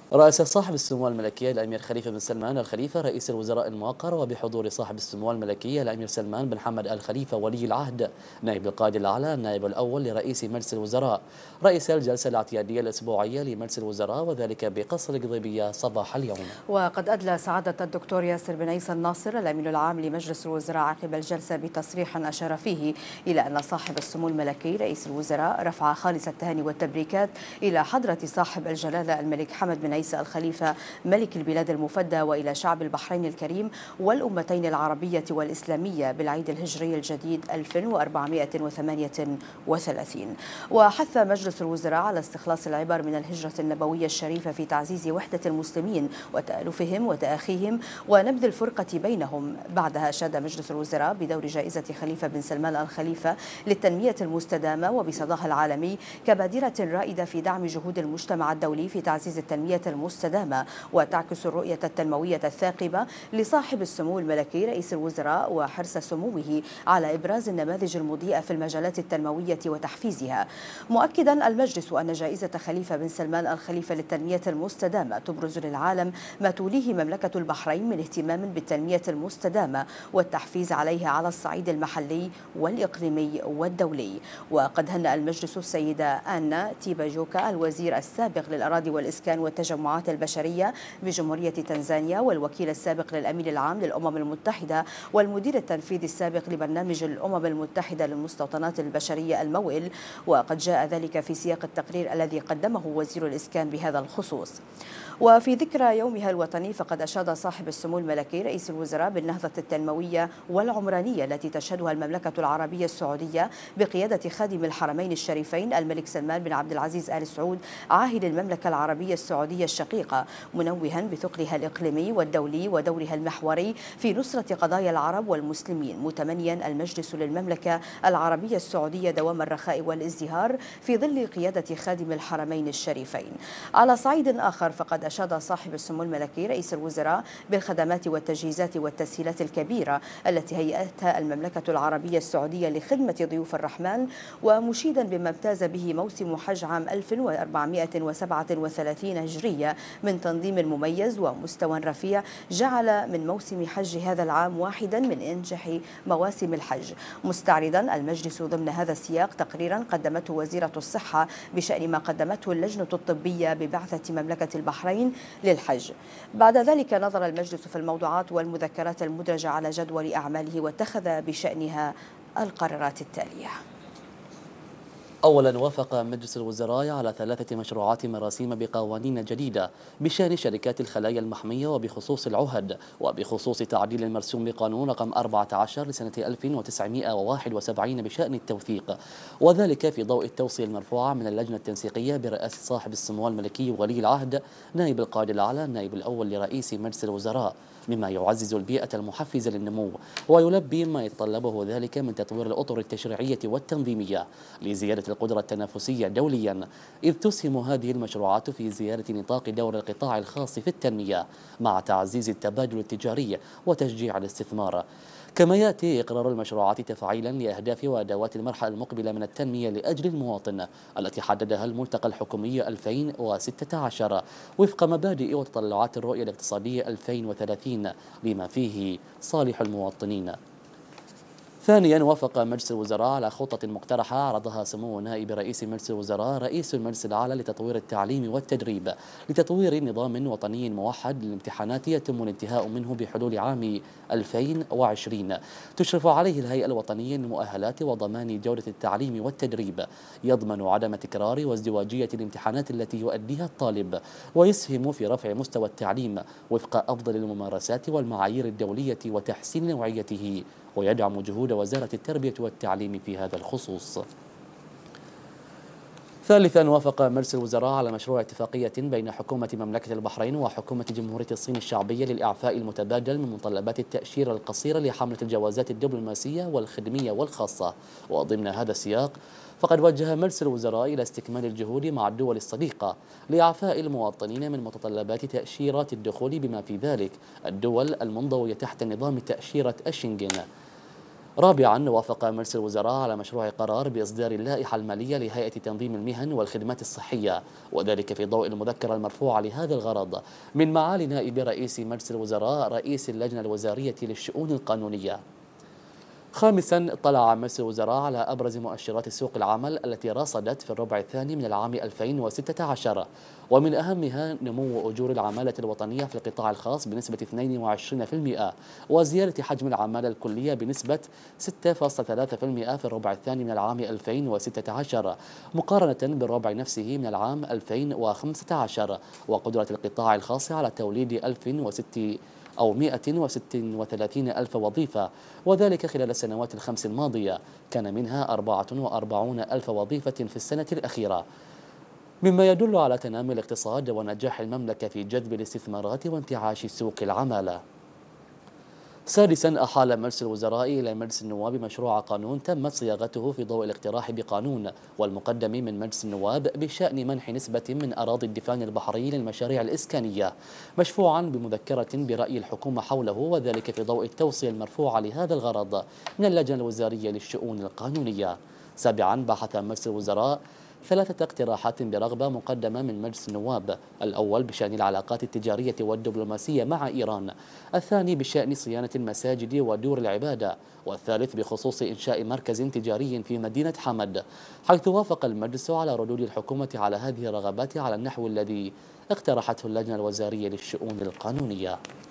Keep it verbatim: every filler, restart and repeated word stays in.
رأس صاحب السمو الملكية الأمير خليفة بن سلمان الخليفة رئيس الوزراء المؤقر، وبحضور صاحب السمو الملكية الأمير سلمان بن حمد الخليفة ولي العهد نائب القائد الأعلى النائب الأول لرئيس مجلس الوزراء، رئيس الجلسة الاعتيادية الأسبوعية لمجلس الوزراء، وذلك بقصر القضيبية صباح اليوم. وقد أدلى سعادة الدكتور ياسر بن عيسى الناصر الأمين العام لمجلس الوزراء عقب الجلسة بتصريح أشار فيه إلى أن صاحب السمو الملكي رئيس الوزراء رفع خالص التهاني والتبريكات إلى حضرة صاحب الجلالة الملك حمد بن عيسى الخليفة ملك البلاد المفدى، وإلى شعب البحرين الكريم والأمتين العربية والإسلامية بالعيد الهجري الجديد ألف وأربعمائة وثمانية وثلاثين. وحث مجلس الوزراء على استخلاص العبر من الهجرة النبوية الشريفة في تعزيز وحدة المسلمين وتألفهم وتآخيهم ونبذ الفرقة بينهم. بعدها أشاد مجلس الوزراء بدور جائزة خليفة بن سلمان الخليفة للتنمية المستدامة وبصداها العالمي كبادرة رائدة في دعم جهود المجتمع الدولي في تعزيز التنمية المستدامة، وتعكس الرؤية التنموية الثاقبة لصاحب السمو الملكي رئيس الوزراء وحرص سموه على إبراز النماذج المضيئة في المجالات التنموية وتحفيزها. مؤكدا المجلس أن جائزة خليفة بن سلمان الخليفة للتنمية المستدامة تبرز للعالم ما توليه مملكة البحرين من اهتمام بالتنمية المستدامة والتحفيز عليها على الصعيد المحلي والإقليمي والدولي. وقد هنأ المجلس السيدة آنا تيباجوكا الوزير السابق للأراضي والإسكان والتجمعات البشرية بجمهورية تنزانيا والوكيل السابق للأمين العام للأمم المتحدة والمدير التنفيذي السابق لبرنامج الأمم المتحدة للمستوطنات البشرية الموئل، وقد جاء ذلك في سياق التقرير الذي قدمه وزير الإسكان بهذا الخصوص. وفي ذكرى يومها الوطني فقد أشاد صاحب السمو الملكي رئيس الوزراء بالنهضة التنموية والعمرانية التي تشهدها المملكة العربية السعودية بقيادة خادم الحرمين الشريفين الملك سلمان بن عبد العزيز آل سعود عاهل المملكة العربية السعودية الشقيقة، منوها بثقلها الإقليمي والدولي ودورها المحوري في نصرة قضايا العرب والمسلمين، متمنيا المجلس للمملكة العربية السعودية دوام الرخاء والازدهار في ظل قيادة خادم الحرمين الشريفين. على صعيد آخر فقد أشاد صاحب السمو الملكي رئيس الوزراء بالخدمات والتجهيزات والتسهيلات الكبيرة التي هيأتها المملكة العربية السعودية لخدمة ضيوف الرحمن، ومشيدا بما امتاز به موسم حج عام ألف وأربعمائة وسبعة وثلاثين هجرية من تنظيم مميز ومستوى رفيع جعل من موسم حج هذا العام واحدا من أنجح مواسم الحج. مستعرضا المجلس ضمن هذا السياق تقريرا قدمته وزيرة الصحة بشأن ما قدمته اللجنة الطبية ببعثة مملكة البحرين للحج. بعد ذلك نظر المجلس في الموضوعات والمذكرات المدرجة على جدول أعماله واتخذ بشأنها القرارات التالية. أولا، وافق مجلس الوزراء على ثلاثة مشروعات مراسيم بقوانين جديدة بشأن شركات الخلايا المحمية وبخصوص العهد وبخصوص تعديل المرسوم بقانون رقم أربعة عشر لسنة ألف وتسعمائة وواحد وسبعين بشأن التوثيق، وذلك في ضوء التوصية المرفوعة من اللجنة التنسيقية برئاسة صاحب السمو الملكي ولي العهد نائب القائد الأعلى النائب الأول لرئيس مجلس الوزراء، مما يعزز البيئة المحفزة للنمو ويلبي ما يتطلبه ذلك من تطوير الأطر التشريعية والتنظيمية لزيادة القدرة التنافسية دوليا، إذ تسهم هذه المشروعات في زيادة نطاق دور القطاع الخاص في التنمية مع تعزيز التبادل التجاري وتشجيع الاستثمار. كما يأتي إقرار المشروعات تفعيلا لأهداف وأدوات المرحلة المقبلة من التنمية لأجل المواطن التي حددها الملتقى الحكومي ألفين وستة عشر وفق مبادئ وتطلعات الرؤية الاقتصادية ألفين وثلاثين لما فيه صالح المواطنين. ثانيا، وافق مجلس الوزراء على خطة مقترحة عرضها سمو نائب رئيس مجلس الوزراء رئيس المجلس الأعلى لتطوير التعليم والتدريب لتطوير نظام وطني موحد للامتحانات يتم الانتهاء منه بحلول عام ألفين وعشرين تشرف عليه الهيئة الوطنية للمؤهلات وضمان جودة التعليم والتدريب، يضمن عدم تكرار وازدواجية الامتحانات التي يؤديها الطالب، ويسهم في رفع مستوى التعليم وفق أفضل الممارسات والمعايير الدولية وتحسين نوعيته، ويدعم جهود وزارة التربية والتعليم في هذا الخصوص. ثالثا، وافق مجلس الوزراء على مشروع اتفاقية بين حكومة مملكة البحرين وحكومة جمهورية الصين الشعبية للإعفاء المتبادل من متطلبات التأشيرة القصيرة لحملة الجوازات الدبلوماسية والخدمية والخاصة. وضمن هذا السياق فقد وجه مجلس الوزراء إلى استكمال الجهود مع الدول الصديقة لإعفاء المواطنين من متطلبات تأشيرات الدخول بما في ذلك الدول المنضوية تحت نظام تأشيرة الشنغن. رابعا، وافق مجلس الوزراء على مشروع قرار بإصدار اللائحة المالية لهيئة تنظيم المهن والخدمات الصحية، وذلك في ضوء المذكرة المرفوعة لهذا الغرض من معالي نائب رئيس مجلس الوزراء رئيس اللجنة الوزارية للشؤون القانونية. خامسا، اطلع مجلس الوزراء على أبرز مؤشرات سوق العمل التي رصدت في الربع الثاني من العام ألفين وستة عشر، ومن أهمها نمو أجور العمالة الوطنية في القطاع الخاص بنسبة اثنين وعشرين بالمئة، وزيادة حجم العمالة الكلية بنسبة ستة فاصلة ثلاثة بالمئة في الربع الثاني من العام ألفين وستة عشر مقارنة بالربع نفسه من العام ألفين وخمسة عشر، وقدرة القطاع الخاص على توليد ألف وستة أو مئة وستة وثلاثين ألف وظيفة، وذلك خلال السنوات الخمس الماضية، كان منها أربعة وأربعين ألف وظيفة في السنة الأخيرة، مما يدل على تنامي الاقتصاد ونجاح المملكة في جذب الاستثمارات وانتعاش سوق العمالة. سادسا، أحال مجلس الوزراء إلى مجلس النواب مشروع قانون تمت صياغته في ضوء الاقتراح بقانون والمقدم من مجلس النواب بشأن منح نسبة من أراضي الدفان البحري للمشاريع الإسكانية، مشفوعا بمذكرة برأي الحكومة حوله، وذلك في ضوء التوصية المرفوعة لهذا الغرض من اللجنة الوزارية للشؤون القانونية. سابعا، بحث مجلس الوزراء ثلاثة اقتراحات برغبة مقدمة من مجلس النواب: الأول بشأن العلاقات التجارية والدبلوماسية مع إيران، الثاني بشأن صيانة المساجد ودور العبادة، والثالث بخصوص إنشاء مركز تجاري في مدينة حمد، حيث وافق المجلس على ردود الحكومة على هذه الرغبات على النحو الذي اقترحته اللجنة الوزارية للشؤون القانونية.